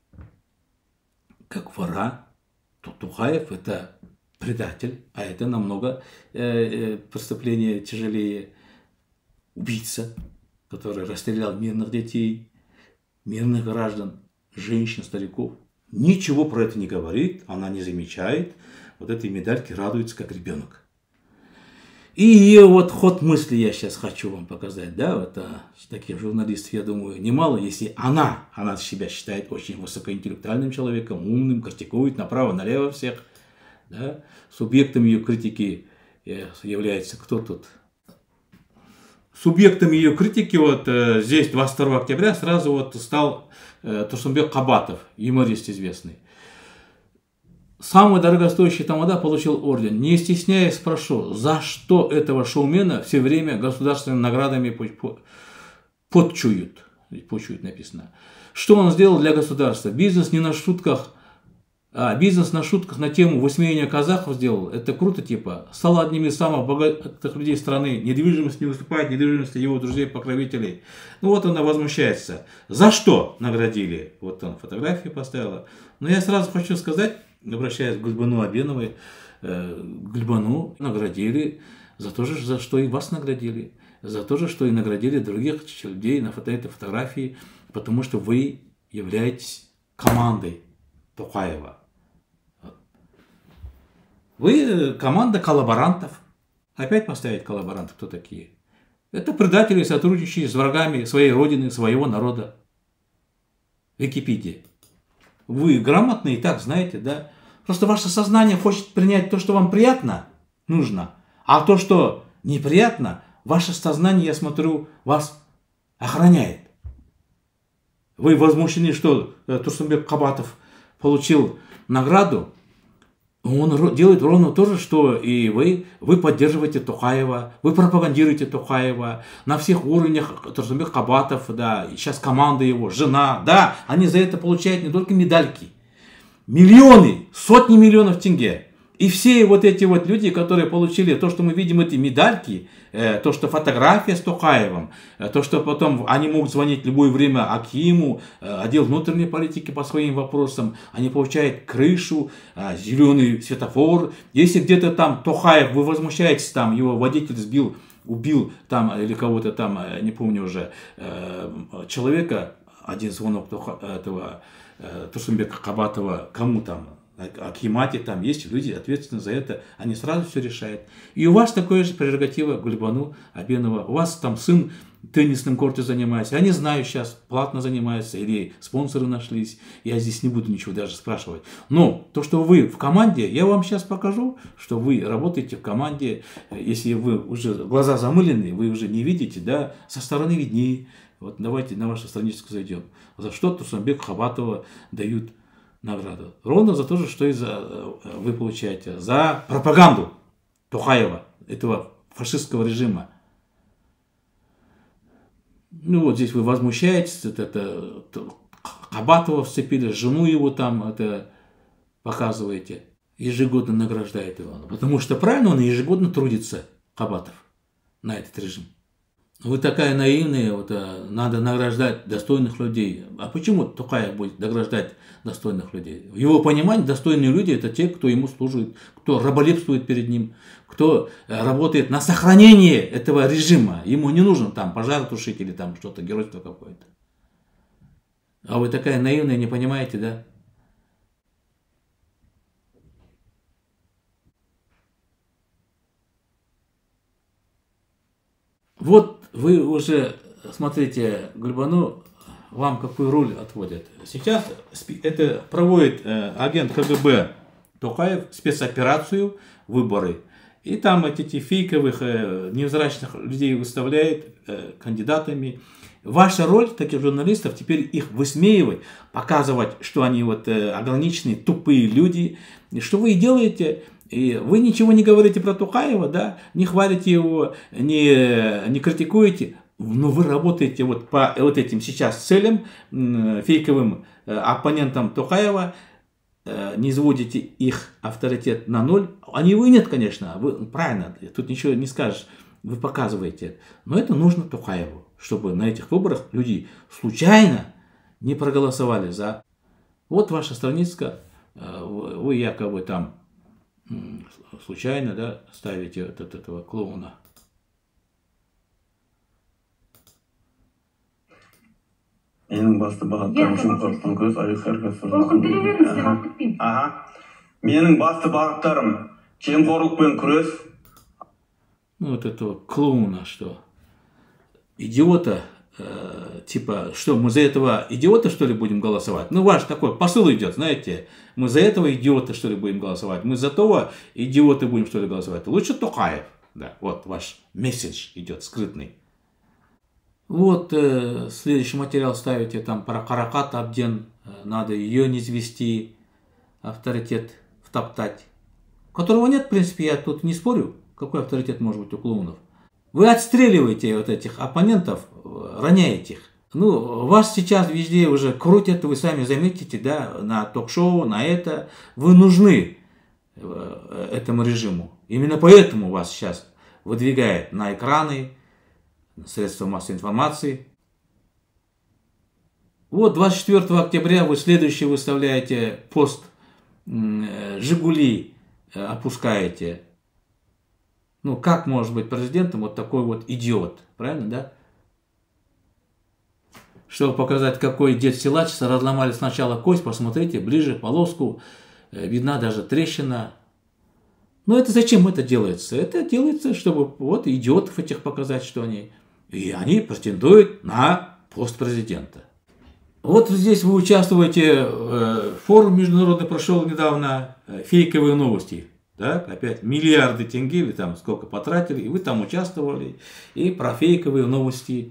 Как вора, то Токаев это предатель, а это намного э, э, преступление тяжелее. Убийца, который расстрелял мирных детей, мирных граждан, женщин, стариков. Ничего про это не говорит, она не замечает. Вот этой медальки радуется, как ребенок. И ее вот ход мысли я сейчас хочу вам показать. Да, вот, а, таких журналистов, я думаю, немало. Если она, она себя считает очень высокоинтеллектуальным человеком, умным, критикует направо-налево всех. Да, субъектом ее критики является кто тут? Субъектом ее критики вот э, здесь двадцать второго октября сразу вот стал э, Турсунбек Кабатов, юморист известный. Самый дорогостоящий тамада получил орден. Не стесняясь, спрошу, за что этого шоумена все время государственными наградами подчуют? Почуют написано. Что он сделал для государства? Бизнес не на шутках. А, бизнес на шутках на тему высмеяния казахов сделал. Это круто, типа. Стал одним из самых богатых людей страны. Недвижимость не уступает недвижимости его друзей-покровителей. Ну вот она возмущается. За что наградили? Вот он фотографии поставила. Но я сразу хочу сказать, обращаясь к Гульбану Абеновой, э, Гульбану наградили за то же, за что и вас наградили. За то же, что и наградили других людей на фото, этой фотографии. Потому что вы являетесь командой Токаева. Вы команда коллаборантов. Опять поставить коллаборантов, кто такие? Это предатели, сотрудничающие с врагами своей родины, своего народа. Википедия. Вы грамотно и так знаете, да? Просто ваше сознание хочет принять то, что вам приятно, нужно. А то, что неприятно, ваше сознание, я смотрю, вас охраняет. Вы возмущены, что Турсунбек Кабатов получил награду. Он делает ровно то же, что и вы. Вы поддерживаете Токаева, вы пропагандируете Токаева на всех уровнях. Турсунбек Кабатов, да, и сейчас команда его, жена, да, они за это получают не только медальки, миллионы, сотни миллионов тенге. И все вот эти вот люди, которые получили то, что мы видим, эти медальки, э, то, что фотография с Токаевым, э, то, что потом они могут звонить в любое время Акиму, э, отдел внутренней политики по своим вопросам, они получают крышу, э, зеленый светофор. Если где-то там Токаев, вы возмущаетесь, там его водитель сбил, убил там или кого-то там, не помню уже, э, человека, один звонок этого э, Турсунбека Кабатова, кому там, Акимате, там есть люди, ответственны за это, они сразу все решают. И у вас такое же прерогатива, Гульбану Абенова. У вас там сын теннисным корте занимается. Они знаю сейчас, платно занимаются, или спонсоры нашлись. Я здесь не буду ничего даже спрашивать. Но то, что вы в команде, я вам сейчас покажу, что вы работаете в команде. Если вы уже глаза замылены, вы уже не видите, да, со стороны виднее. Вот давайте на вашу страничку зайдем. За что Турсунбеку Кабатова дают награду? Ровно за то же, что и за, вы получаете. За пропаганду Токаева, этого фашистского режима. Ну вот здесь вы возмущаетесь, это, это, это Кабатова вцепили, жену его там это показываете. Ежегодно награждает его. Потому что правильно, он ежегодно трудится, Кабатов, на этот режим. Вы такая наивная, вот, надо награждать достойных людей. А почему Токаев будет награждать достойных людей? В его понимании достойные люди — это те, кто ему служит, кто раболепствует перед ним, кто работает на сохранение этого режима. Ему не нужен там пожар тушить или там что-то, геройство какое-то. А вы такая наивная, не понимаете, да? Вот вы уже, смотрите, Гульбану вам какую роль отводят. Сейчас это проводит агент КГБ Токаев спецоперацию, выборы. И там эти фейковых, невзрачных людей выставляет кандидатами. Ваша роль таких журналистов теперь их высмеивать, показывать, что они вот ограниченные, тупые люди. И что вы делаете? И вы ничего не говорите про Токаева, да, не хвалите его, не, не критикуете, но вы работаете вот по вот этим сейчас целям, фейковым оппонентам Токаева, не изводите их авторитет на ноль. Они вы нет, конечно, вы, правильно, тут ничего не скажешь, вы показываете. Но это нужно Токаеву, чтобы на этих выборах люди случайно не проголосовали за. Вот ваша страница, вы якобы там случайно, да, ставите вот от этого клоуна. Менің басты бағыттарым жемқорлықтан күрес, айлық әрекет. Ага. Менің басты бағыттарым жемқорлықпен күрес. Ну вот этого клоуна, что идиота, э, типа, что мы за этого идиота, что ли, будем голосовать? Ну, ваш такой посыл идет, знаете, мы за этого идиота, что ли, будем голосовать? Мы за того идиота будем, что ли, голосовать? Лучше Токаев, да, вот ваш месседж идет скрытный. Вот э, следующий материал ставите там про Каракат Абден, э, надо ее не извести, авторитет втоптать, которого нет, в принципе, я тут не спорю, какой авторитет может быть у клоунов. Вы отстреливаете вот этих оппонентов, роняете их. Ну, вас сейчас везде уже крутят, вы сами заметите, да, на ток-шоу, на это. Вы нужны э, этому режиму. Именно поэтому вас сейчас выдвигает на экраны, средства массовой информации. Вот двадцать четвёртого октября вы следующий выставляете пост, «Жигули» опускаете. Ну, как может быть президентом вот такой вот идиот, правильно, да? Чтобы показать, какой дед-силач, разломали сначала кость, посмотрите, ближе, полоску, видна даже трещина. Но это зачем это делается? Это делается, чтобы вот идиотов этих показать, что они... И они претендуют на пост президента. Вот здесь вы участвуете, э, форум международный прошел недавно, э, фейковые новости. Так, опять миллиарды тенге или там сколько потратили, и вы там участвовали, и про фейковые новости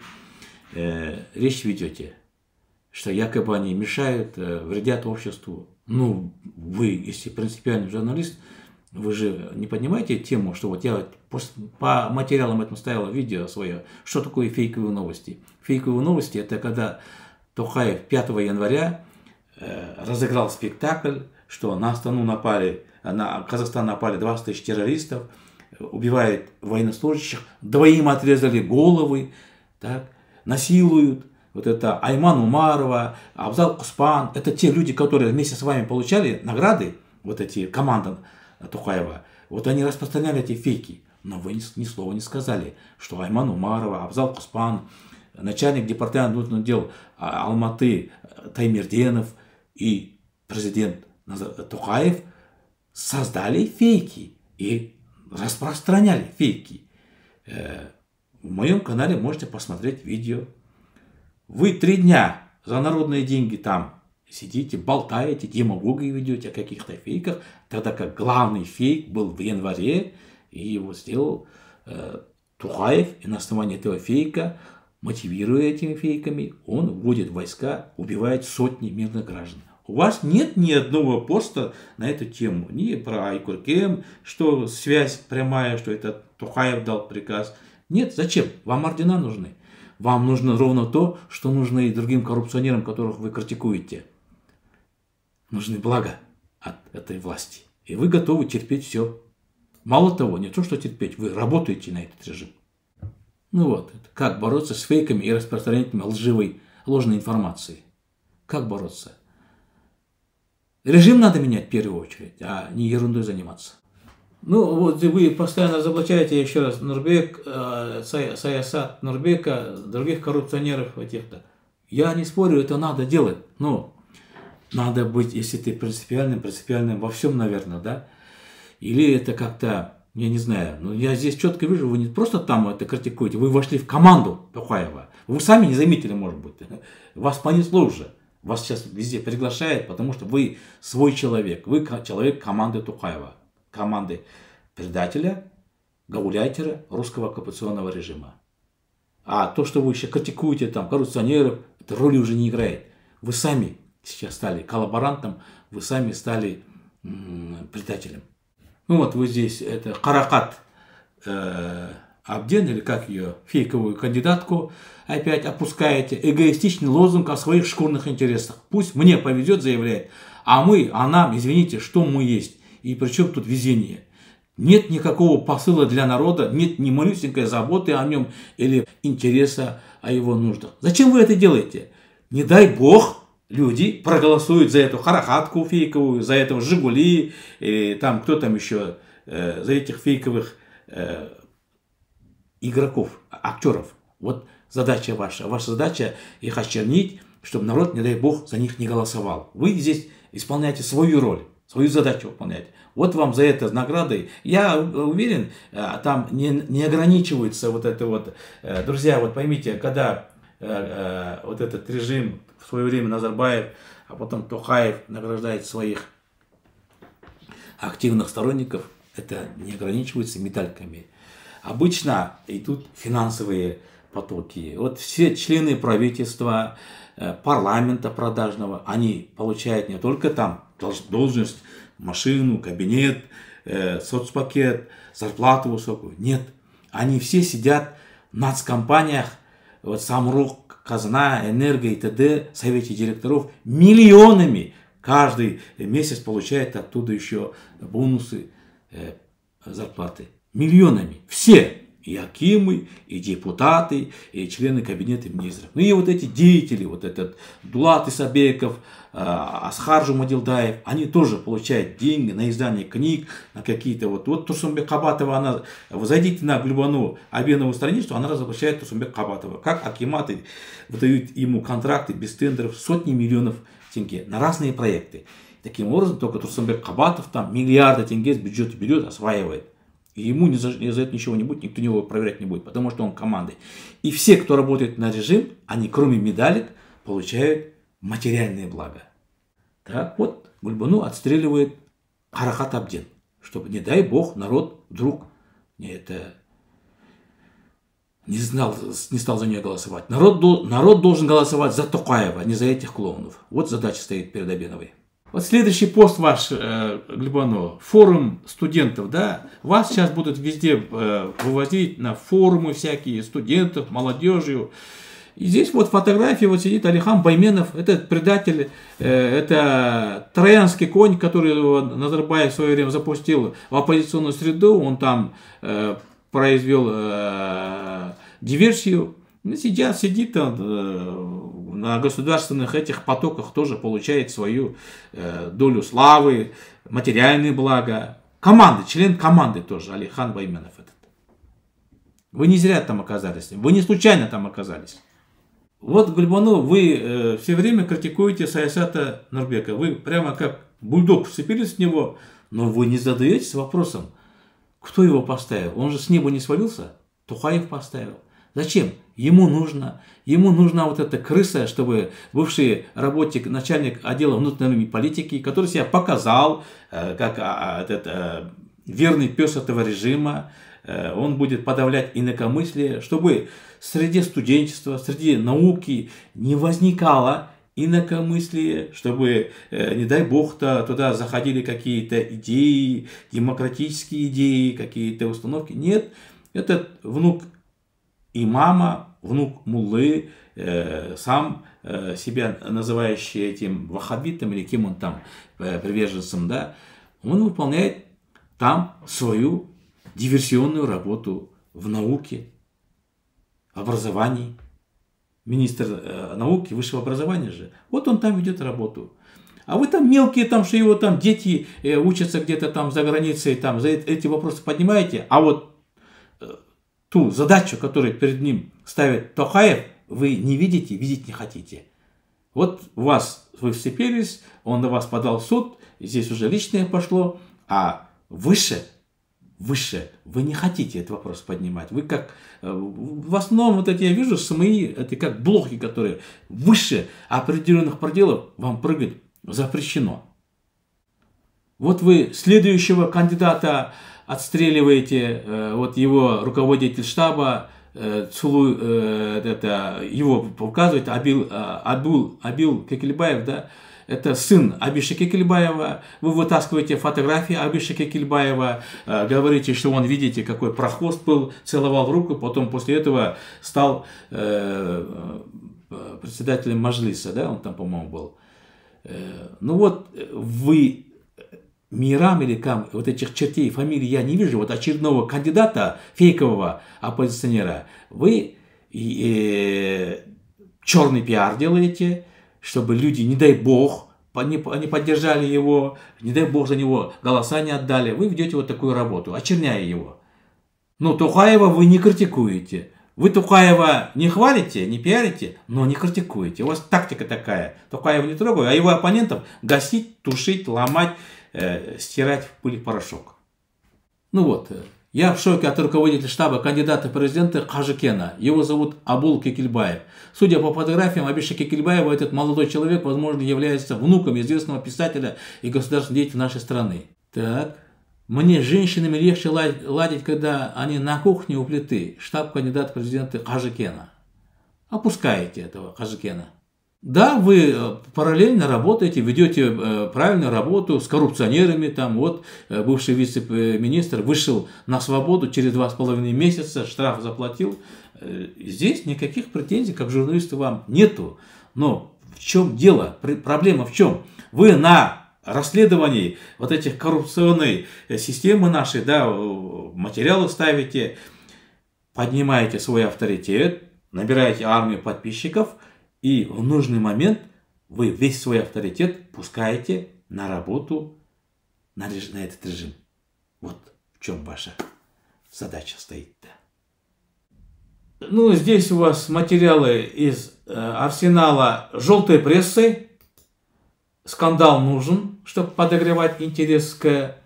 э, речь ведете. Что якобы они мешают, э, вредят обществу. Ну, вы, если принципиальный журналист, вы же не поднимаете тему, что вот я по материалам этому ставил видео свое, что такое фейковые новости. Фейковые новости — это когда Токаев пятого января э, разыграл спектакль, что на Астану напали, на Казахстан напали двадцать тысяч террористов, убивают военнослужащих, двоим отрезали головы, так, насилуют. Вот это Айман Умарова, Абзал Куспан, это те люди, которые вместе с вами получали награды, вот эти команды Токаева, вот они распространяли эти фейки. Но вы ни, ни слова не сказали, что Айман Умарова, Абзал Куспан, начальник департамента внутренних дел Алматы Таймерденов и президент Токаев создали фейки и распространяли фейки. В моем канале можете посмотреть видео. Вы три дня за народные деньги там сидите, болтаете, демагогию ведете о каких-то фейках, тогда как главный фейк был в январе, и его сделал э, Токаев, и на основании этого фейка, мотивируя этими фейками, он вводит войска, убивает сотни мирных граждан. У вас нет ни одного поста на эту тему, ни про Айкуркем, что связь прямая, что это Токаев дал приказ. Нет, зачем? Вам ордена нужны. Вам нужно ровно то, что нужно и другим коррупционерам, которых вы критикуете. Нужны блага от этой власти. И вы готовы терпеть все. Мало того, не то что терпеть, вы работаете на этот режим. Ну вот, как бороться с фейками и распространением лживой, ложной информации. Как бороться? Режим надо менять в первую очередь, а не ерундой заниматься. Ну вот вы постоянно разоблачаете, еще раз, Нурбек, э, Саясат Нурбека, других коррупционеров этих-то. Я не спорю, это надо делать, но надо быть, если ты принципиальным, принципиальным во всем, наверное, да? Или это как-то, я не знаю, но я здесь четко вижу, вы не просто там это критикуете, вы вошли в команду Токаева. Вы сами не заметили, может быть. Вас понесло уже. Вас сейчас везде приглашают, потому что вы свой человек. Вы человек команды Токаева. Команды предателя, гауляйтера русского оккупационного режима. А то, что вы еще критикуете там коррупционеров, это роли уже не играет. Вы сами сейчас стали коллаборантом, вы сами стали м-м, предателем. Ну вот вы здесь, это Каракат э, Абден, или как ее, фейковую кандидатку, опять опускаете. Эгоистичный лозунг о своих шкурных интересах. Пусть мне повезет, заявляет, а мы, а нам, извините, что мы есть. И причем тут везение. Нет никакого посыла для народа, нет ни малюсенькой заботы о нем или интереса о его нуждах. Зачем вы это делаете? Не дай бог, люди проголосуют за эту Каракатку фейковую, за этого Жигули, или там кто там еще, э, за этих фейковых э, игроков, актеров. Вот задача ваша. Ваша задача их очернить, чтобы народ, не дай бог, за них не голосовал. Вы здесь исполняете свою роль, свою задачу выполняете. Вот вам за это наградой. Я уверен, там не, не ограничивается вот это вот. Друзья, вот поймите, когда э, э, вот этот режим в свое время Назарбаев, а потом Токаев награждает своих активных сторонников, это не ограничивается медальками. Обычно идут финансовые потоки. Вот все члены правительства, парламента продажного, они получают не только там должность, машину, кабинет, э, соцпакет, зарплату высокую. Нет, они все сидят в нацкомпаниях, вот Самрук, Казна, Энерго и т.д., совете директоров миллионами каждый месяц получает оттуда еще бонусы, э, зарплаты. Миллионами. Все. И акимы, и депутаты, и члены кабинета министров. Ну и вот эти деятели, вот этот Дулат Исабеков, Асхар Жумадилдаев, они тоже получают деньги на издание книг, на какие-то вот. Вот Турсунбек Кабатова, она, вы зайдите на Гульбану Абенову страницу, она разоблачает Турсунбек Кабатова. Как акиматы выдают ему контракты без тендеров, сотни миллионов тенге на разные проекты. Таким образом, только Турсунбек Кабатов там миллиарды тенге с бюджета берет, осваивает. И ему ни за, ни за это ничего не будет, никто его проверять не будет, потому что он командой. И все, кто работает на режим, они кроме медалек получают материальные блага. Так вот, Гульбану отстреливает Каракат Абден, чтобы, не дай бог, народ вдруг не, это, не, знал, не стал за нее голосовать. Народ, народ должен голосовать за Токаева, а не за этих клоунов. Вот задача стоит перед Абеновой. Вот следующий пост ваш, э, Гульбану, форум студентов, да, вас сейчас будут везде э, вывозить на форумы всякие студентов, молодежью. И здесь вот фотография, вот сидит Алихан Байменов, это предатель, э, это троянский конь, который Назарбаев в свое время запустил в оппозиционную среду, он там э, произвел э, диверсию. Сидят, сидит там, э, на государственных этих потоках, тоже получает свою э, долю славы, материальные блага. Команды, член команды тоже, Алихан Байменов этот. Вы не зря там оказались, вы не случайно там оказались. Вот, Гульбану, вы э, все время критикуете Саясата Нурбека. Вы прямо как бульдог вцепились в него, но вы не задаетесь вопросом, кто его поставил. Он же с неба не свалился, Токаев поставил. Зачем? Ему нужно, ему нужна вот эта крыса, чтобы бывший работник, начальник отдела внутренней политики, который себя показал, э, как а, этот, э, верный пес этого режима, э, он будет подавлять инакомыслие, чтобы среди студенчества, среди науки не возникало инакомыслие, чтобы, э, не дай бог-то, туда заходили какие-то идеи, демократические идеи, какие-то установки. Нет, этот внук имама, внук муллы, э, сам э, себя называющий этим ваххабитом или кем он там, э, приверженцем, да, он выполняет там свою диверсионную работу в науке, в образовании. Министр э, науки, высшего образования же. Вот он там ведет работу. А вы там мелкие, там, что его там дети э, учатся где-то там за границей, там, за эти вопросы поднимаете, а вот ту задачу, которую перед ним ставит Токаев, вы не видите, видеть не хотите. Вот у вас, вы вцепились, он на вас подал в суд, здесь уже личное пошло, а выше, выше, вы не хотите этот вопрос поднимать. Вы как, в основном, вот эти я вижу, СМИ, это как блохи, которые выше определенных пределов вам прыгать запрещено. Вот вы следующего кандидата отстреливаете, э, вот его руководитель штаба, э, Цулу, э, это, его показывает, Абил, э, Абил, Абил Кекельбаев, да, это сын Абиша Кекельбаева, вы вытаскиваете фотографии Абиша Кекельбаева, э, говорите, что он, видите, какой прохвост был, целовал в руку, потом после этого стал э, председателем Маджлиса, да, он там, по-моему, был. Э, ну вот, вы... Мирам или Кам, вот этих чертей фамилий я не вижу, вот очередного кандидата, фейкового оппозиционера, вы э, черный пиар делаете, чтобы люди, не дай бог, не, не поддержали его, не дай бог за него голоса не отдали, вы ведете вот такую работу, очерняя его. Но Токаева вы не критикуете. Вы Токаева не хвалите, не пиарите, но не критикуете. У вас тактика такая. Токаева не трогаю, а его оппонентов гасить, тушить, ломать, э, стирать в пыль и порошок. Ну вот, я в шоке от руководителя штаба кандидата в президенты Қажыкена. Его зовут Абул Кекельбаев. Судя по фотографиям Абиша Кекельбаева, этот молодой человек, возможно, является внуком известного писателя и государственного деятеля нашей страны. Так. Мне с женщинами легче ладить, когда они на кухне у плиты. Штаб кандидата в президенты Қажыкена. Опускаете этого Қажыкена. Да, вы параллельно работаете, ведете правильную работу с коррупционерами. Там вот бывший вице-министр вышел на свободу через два с половиной месяца, штраф заплатил. Здесь никаких претензий, как журналисту, вам нету. Но в чем дело? Проблема в чем? Вы на расследований вот этих коррупционной системы нашей, да, материалы ставите, поднимаете свой авторитет, набираете армию подписчиков, и в нужный момент вы весь свой авторитет пускаете на работу на, реж... на этот режим. Вот в чем ваша задача стоит-то. Ну, здесь у вас материалы из э, арсенала желтой прессы. Скандал нужен, чтобы подогревать интерес к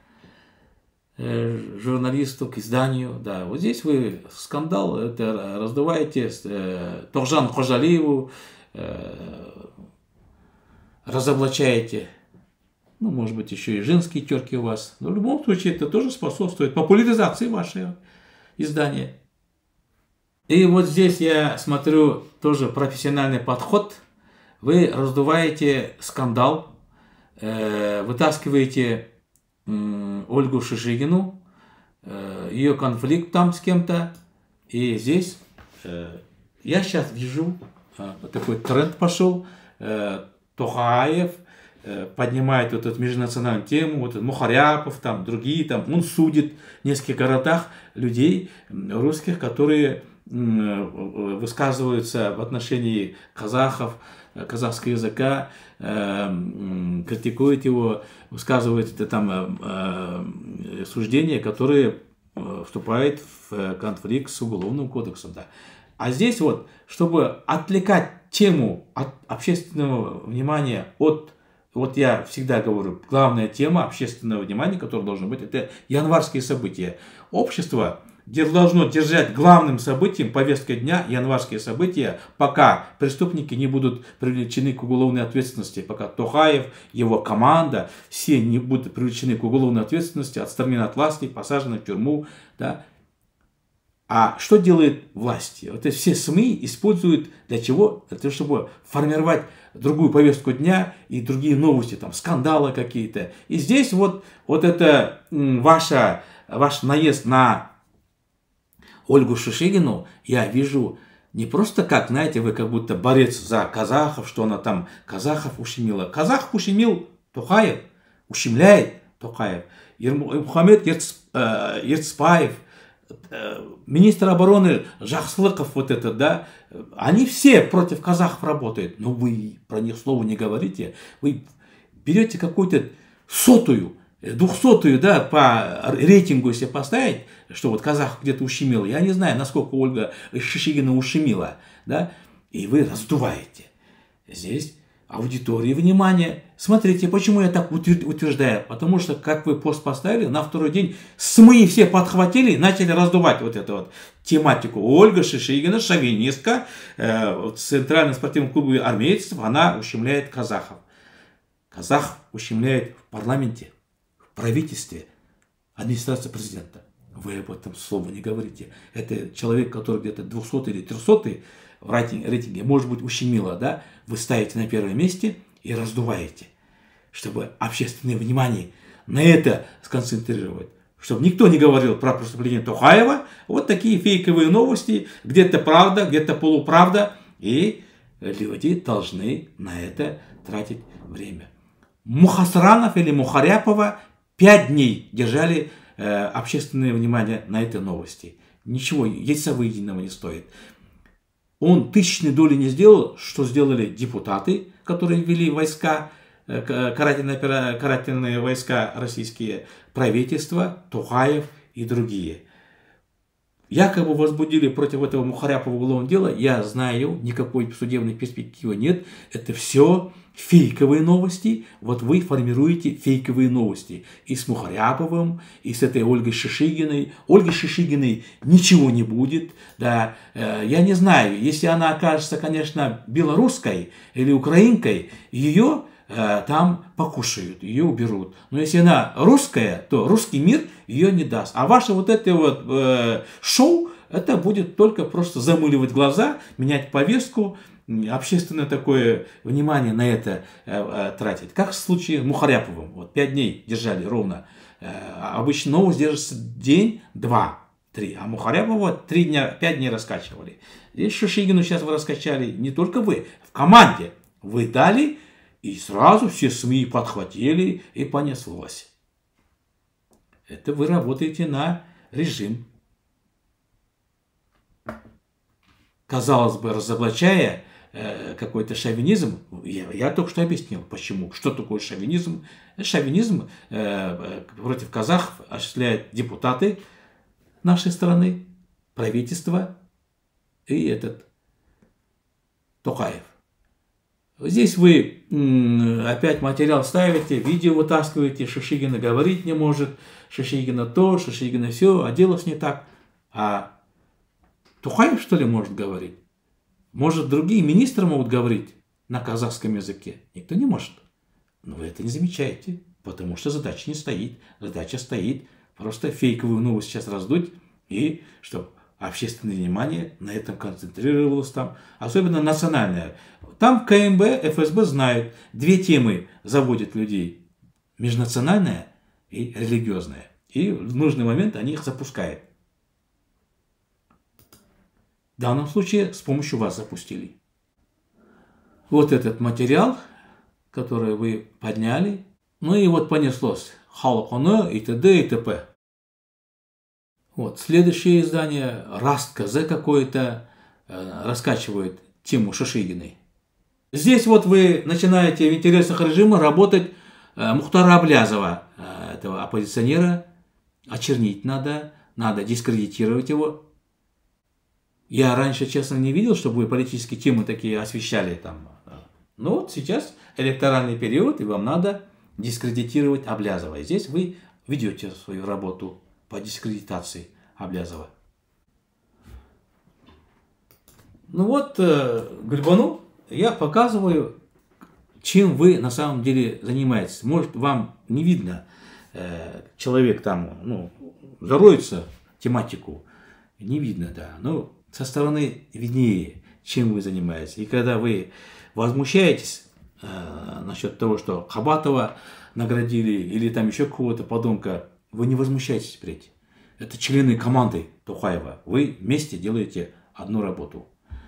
э, журналисту, к изданию. Да, вот здесь вы скандал это раздуваете, э, Тогжан Қожалиеву э, разоблачаете. Ну, может быть, еще и женские терки у вас. Но в любом случае это тоже способствует популяризации вашего издания. И вот здесь я смотрю тоже профессиональный подход. Вы раздуваете скандал, э, вытаскиваете э, Ольгу Шишигину, э, ее конфликт там с кем-то. И здесь э, я сейчас вижу, э, такой тренд пошел, э, Токаев э, поднимает вот эту межнациональную тему, вот Мухаряпов, там другие, там он судит в нескольких городах людей русских, которые э, высказываются в отношении казахов, казахского языка, э, критикует его, высказывает это там э, суждения, которые э, вступают в конфликт с Уголовным кодексом. Да. А здесь вот, чтобы отвлекать тему от общественного внимания от, вот я всегда говорю, главная тема общественного внимания, которая должна быть, это январские события. Общество должно держать главным событием повестки дня январские события, пока преступники не будут привлечены к уголовной ответственности, пока Токаев, его команда, все не будут привлечены к уголовной ответственности, отстранены от власти, посажены в тюрьму. Да? А что делает власть? Вот эти все СМИ используют для чего? Для того, чтобы формировать другую повестку дня и другие новости, там, скандалы какие-то. И здесь вот, вот это ваша, ваш наезд на Ольгу Шишигину я вижу не просто как, знаете, вы как будто борец за казахов, что она там казахов ущемила. Казахов ущемил Токаев, ущемляет Токаев. Мухаммед Ерцпаев, министр обороны Жақсылықов, вот это, да, они все против казахов работают. Но вы про них слова не говорите. Вы берете какую-то сотую, двухсотую, да, по рейтингу если поставить, что вот казах где-то ущемила, я не знаю, насколько Ольга Шишигина ущемила, да, и вы раздуваете. Здесь аудитории внимание. Смотрите, почему я так утверждаю, потому что, как вы пост поставили, на второй день СМИ все подхватили и начали раздувать вот эту вот тематику. Ольга Шишигина, шовинистка, э, в Центральном спортивном клубе армейцев, она ущемляет казахов. Казах ущемляет в парламенте, в правительстве, администрации президента. Вы об этом слова не говорите. Это человек, который где-то двухсотый или трехсотый в рейтинге, рейтинге, может быть, ущемило, да? Вы ставите на первом месте и раздуваете, чтобы общественное внимание на это сконцентрировать. Чтобы никто не говорил про преступление Тохаева. Вот такие фейковые новости, где-то правда, где-то полуправда. И люди должны на это тратить время. Мухасранов или Мухаряпова пять дней держали э, общественное внимание на этой новости. Ничего, яйца выеденного не стоит. Он тысячной доли не сделал, что сделали депутаты, которые ввели войска, карательные, карательные войска российские, правительство, Тохаев и другие. Якобы возбудили против этого Мухаряпова уголовное дело. Я знаю, никакой судебной перспективы нет. Это все фейковые новости. Вот вы формируете фейковые новости. И с Мухаряповым, и с этой Ольгой Шишигиной. Ольги Шишигиной ничего не будет. Да, э, я не знаю, если она окажется, конечно, белорусской или украинкой, ее э, там покушают, ее уберут. Но если она русская, то русский мир ее не даст. А ваше вот это вот э, шоу, это будет только просто замыливать глаза, менять повестку, общественное такое внимание на это э, э, тратить. Как в случае с Мухаряповым. Вот пять дней держали ровно. Э, обычно новость держится день, два, три. А Мухаряпова три дня, пять дней раскачивали. Здесь Шишигину сейчас вы раскачали не только вы, в команде. Вы дали, и сразу все СМИ подхватили, и понеслось. Это вы работаете на режим. Казалось бы, разоблачая э, какой-то шовинизм, я, я только что объяснил, почему. Что такое шовинизм? Шовинизм э, против казахов осуществляют депутаты нашей страны, правительство и этот Тохаев. Здесь вы м, опять материал ставите, видео вытаскиваете, Шишигина говорить не может, Шишигина то, Шишигина все, а дело не так. А Тохаев, что ли, может говорить? Может, другие министры могут говорить на казахском языке? Никто не может. Но вы это не замечаете, потому что задача не стоит. Задача стоит просто фейковую новость сейчас раздуть, и чтобы общественное внимание на этом концентрировалось там, особенно национальное. Там КМБ, ФСБ знают, две темы заводят людей. Межнациональная и религиозная. И в нужный момент они их запускают. В данном случае с помощью вас запустили. Вот этот материал, который вы подняли, ну и вот понеслось. Халконо и т.д. и т.п. Вот, следующее издание, Раст КЗ какое-то, э, раскачивает тему Шишигиной. Здесь вот вы начинаете в интересах режима работать э, Мухтара Аблязова, э, этого оппозиционера, очернить надо, надо дискредитировать его. Я раньше, честно, не видел, чтобы вы политические темы такие освещали там. Но вот сейчас электоральный период, и вам надо дискредитировать Аблязова. И здесь вы ведете свою работу по дискредитации Аблязова. Ну вот, э, Гульбану я показываю, чем вы на самом деле занимаетесь. Может, вам не видно, э, человек там, ну, зароется в тематику, не видно, да, но со стороны виднее, чем вы занимаетесь. И когда вы возмущаетесь э, насчет того, что Хабатова наградили или там еще какого-то подонка, вы не возмущайтесь впредь. Это члены команды Тохаева. Вы вместе делаете одну работу.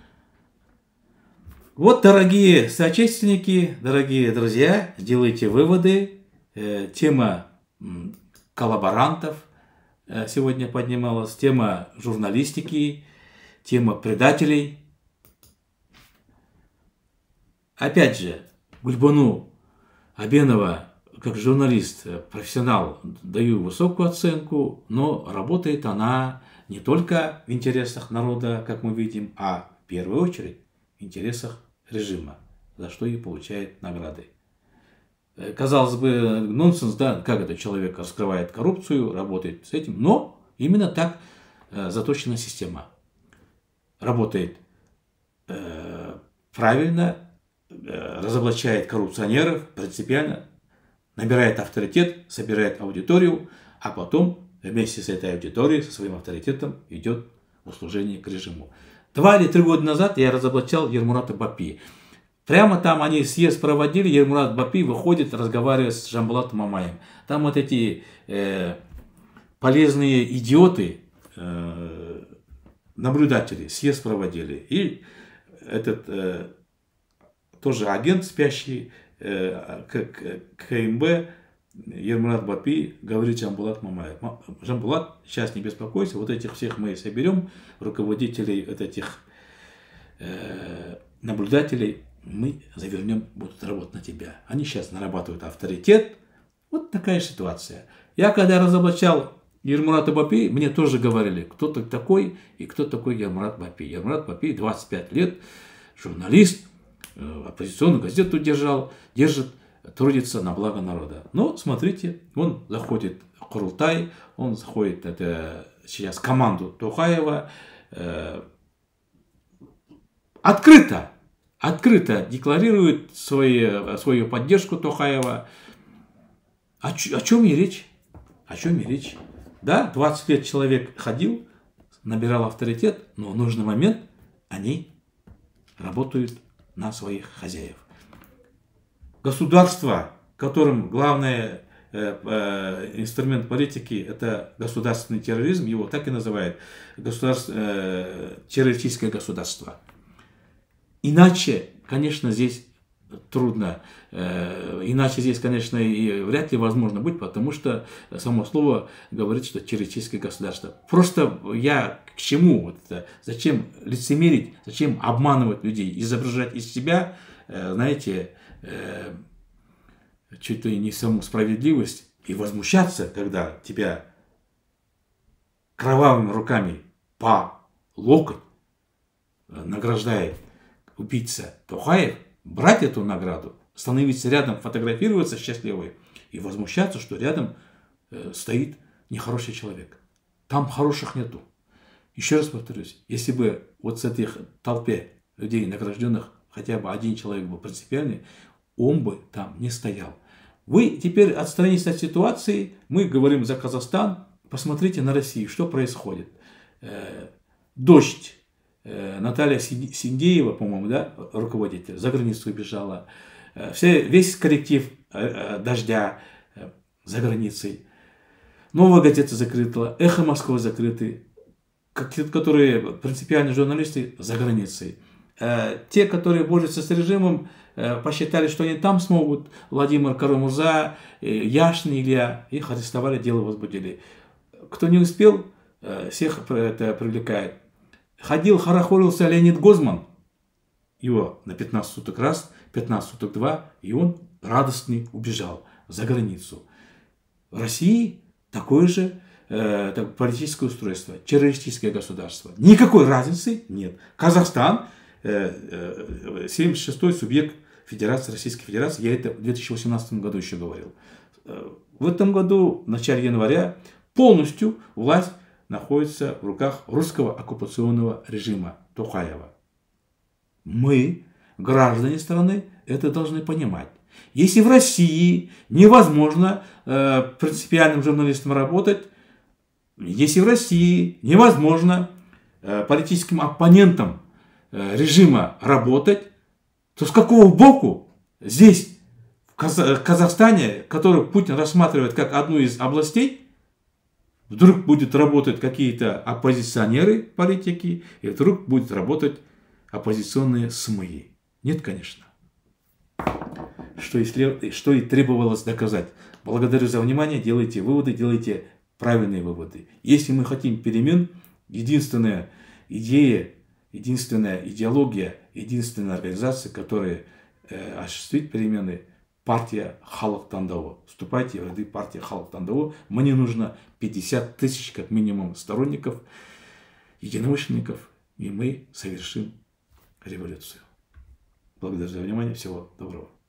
Вот, дорогие соотечественники, дорогие друзья, делайте выводы. Э, тема м, коллаборантов э, сегодня поднималась, тема журналистики, тема предателей. Опять же, Гульбану Абенова, как журналист, профессионал, даю высокую оценку, но работает она не только в интересах народа, как мы видим, а в первую очередь в интересах режима, за что и получает награды. Казалось бы, нонсенс, да, как этот человек раскрывает коррупцию, работает с этим, но именно так э, заточена система. Работает э, правильно, э, разоблачает коррупционеров принципиально, набирает авторитет, собирает аудиторию, а потом вместе с этой аудиторией, со своим авторитетом идет в услужение к режиму. Два или три года назад я разоблачал Ермурата Бапи. Прямо там они съезд проводили, Ермурат Бапи выходит, разговаривает с Жамбулатом Мамаем. Там вот эти э, полезные идиоты, э, наблюдатели, съезд проводили. И этот э, тоже агент спящий, э, КМБ, Ермурат Бапи, говорит Жамбулат Мамаев: Жамбулат, сейчас не беспокойся, вот этих всех мы соберем, руководителей вот этих э, наблюдателей, мы завернем, будут работать на тебя. Они сейчас нарабатывают авторитет. Вот такая ситуация. Я когда разоблачал Ермурата Бапи, мне тоже говорили, кто ты такой и кто такой Ермурат Бапи. Ермурат Бапи двадцать пять лет, журналист, оппозиционную газету держал, держит, трудится на благо народа. Но смотрите, он заходит в Курултай, он заходит, это сейчас команду Тохаева, э, открыто, открыто декларирует свои, свою поддержку Тохаева. О, о чем и речь? О чем и речь? Да, двадцать лет человек ходил, набирал авторитет, но в нужный момент они работают на своих хозяев. Государство, которым главный э, э, инструмент политики — это государственный терроризм, его так и называют государство, э, террористическое государство. Иначе, конечно, здесь трудно, э, иначе здесь, конечно, и вряд ли возможно быть, потому что само слово говорит, что террористическое государство. Просто я к чему? Вот это? Зачем лицемерить, зачем обманывать людей, изображать из себя, э, знаете, э, чуть ли не саму справедливость, и возмущаться, когда тебя кровавыми руками по локоть награждает убийца Тохаев, брать эту награду, становиться рядом, фотографироваться счастливой и возмущаться, что рядом э, стоит нехороший человек. Там хороших нету. Еще раз повторюсь, если бы вот с этой толпе людей награжденных хотя бы один человек был принципиальный, он бы там не стоял. Вы теперь отстранитесь от ситуации, мы говорим за Казахстан, посмотрите на Россию, что происходит. Э, дождь. Наталья Синдеева, по-моему, да, руководитель, за границу убежала. Все, весь коллектив «Дождя» за границей. Новая газета закрыта, «Эхо Москвы» закрыты. Которые принципиальные журналисты за границей. Те, которые борются с режимом, посчитали, что они там смогут. Владимир Карамурза, Яшин Илья, их арестовали, дело возбудили. Кто не успел, всех это привлекает. Ходил, хорохорился Леонид Гозман, его на пятнадцать суток раз, пятнадцать суток два, и он радостный убежал за границу. В России такое же э, так, политическое устройство, террористическое государство. Никакой разницы нет. Казахстан, э, э, семьдесят шестой субъект Федерации, Российской Федерации, я это в две тысячи восемнадцатом году еще говорил. В этом году, в начале января, полностью власть находится в руках русского оккупационного режима Тохаева. Мы, граждане страны, это должны понимать. Если в России невозможно э, принципиальным журналистам работать, если в России невозможно э, политическим оппонентам э, режима работать, то с какого боку здесь, в Казахстане, который Путин рассматривает как одну из областей, вдруг будет работать какие-то оппозиционеры политики, и вдруг будет работать оппозиционные СМИ. Нет, конечно. Что и, что и требовалось доказать. Благодарю за внимание. Делайте выводы, делайте правильные выводы. Если мы хотим перемен, единственная идея, единственная идеология, единственная организация, которая э, осуществит перемены — партия Халық Таңдауы. Вступайте в ряды партии Халық Таңдауы. Мне нужно пятьдесят тысяч как минимум сторонников, единомышленников, и мы совершим революцию. Благодарю за внимание. Всего доброго.